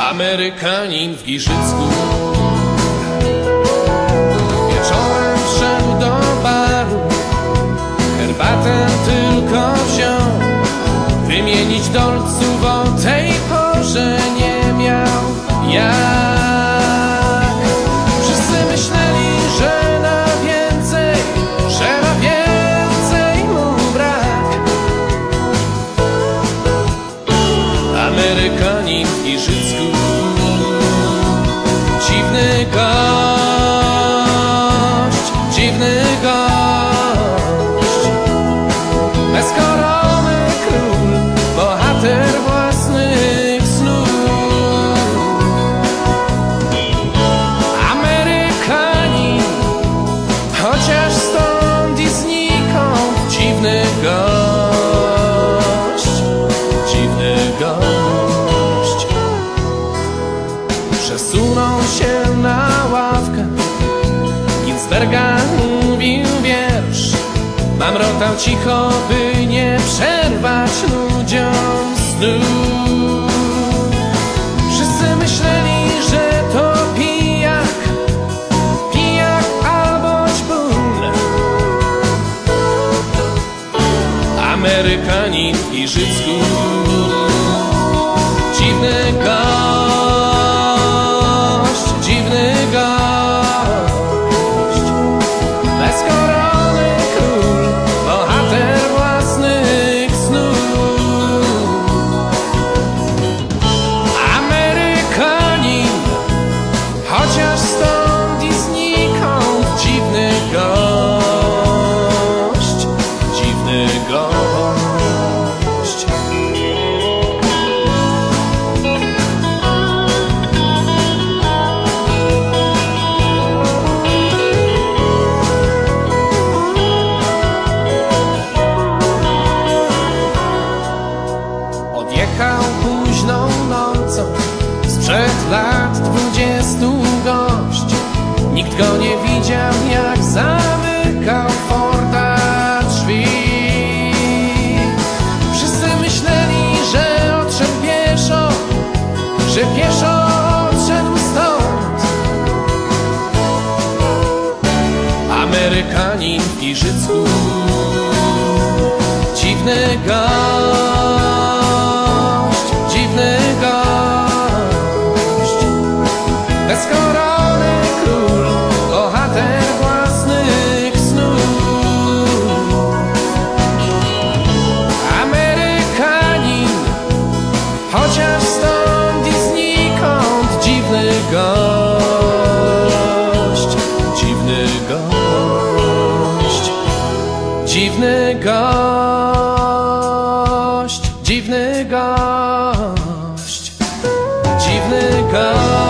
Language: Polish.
Amerykanin w Giżycku. Wieczorem wszedł do baru, herbatę tylko wziął. Wymienić dolców o tej porze nie miał jak. Wszyscy myśleli, że na więcej mu brak. Amerykanin w Giżycku. Dziwny gość, bez korony król, bohater własnych snów. Amerykanin, chociaż stąd i znikąd. Dziwny gość. Przesunął się na ławkę, Ginsberga mówił wiersz. Mamrotał cicho, by nie przerwać ludziom snu. Wszyscy myśleli, że to pijak albo ćbun. Amerykanin w Giżycku. Dziwny gość, bez korony król, bohater własnych snów. Amerykanin, chociaż stąd i znikąd. Dziwny gość. Odjechał późną nocą, sprzed lat 20 gość. Nikt go nie widział, jak zamykał Forda drzwi. Wszyscy myśleli, że odszedł pieszo, odszedł stąd. Amerykanin w Giżycku. Dziwny gość, bez korony król, bohater własnych snów. Amerykanin, chociaż stąd i znikąd. Dziwny gość. Dziwny gość.